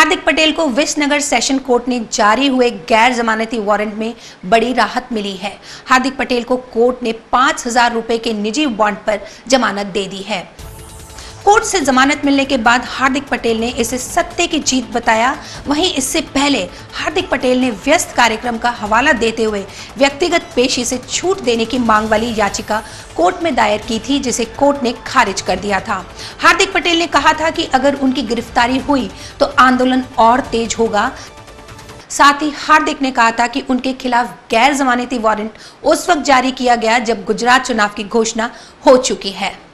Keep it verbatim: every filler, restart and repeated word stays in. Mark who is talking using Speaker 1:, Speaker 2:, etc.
Speaker 1: हार्दिक पटेल को Visnagar session court ने जारी हुए गैर जमानती वारंट में बड़ी राहत मिली है। हार्दिक पटेल को कोर्ट ने पांच हजार रुपए के निजी बॉन्ड पर जमानत दे दी है। कोर्ट से जमानत मिलने के बाद हार्दिक पटेल ने इसे सत्ते की जीत बताया। वहीं इससे पहले हार्दिक पटेल ने व्यस्त कार्यक्रम का हवाला देते हुए व्यक्तिगत पेशी से छूट देने की मांग वाली याचिका कोर्ट में दायर की थी, जिसे कोर्ट ने खारिज कर दिया था। हार्दिक पटेल ने कहा था कि अगर उनकी गिरफ्तारी हुई तो आंदोलन और तेज होगा। साथ ही हार्दिक ने कहा था कि उनके खिलाफ गैर जमानती वारंट उस वक्त जारी किया गया जब गुजरात चुनाव की घोषणा हो चुकी है।